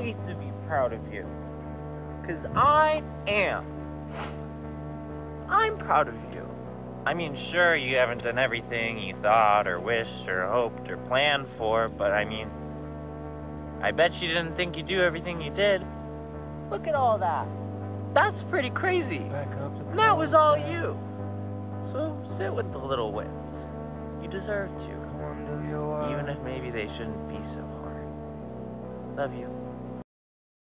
need to be proud of you. Because I am. I'm proud of you. I mean, sure, you haven't done everything you thought or wished or hoped or planned for, but I mean, I bet you didn't think you'd do everything you did. Look at all that. That's pretty crazy. And that was all you. So sit with the little wins. You deserve to. Even if maybe they shouldn't be so hard. Love you.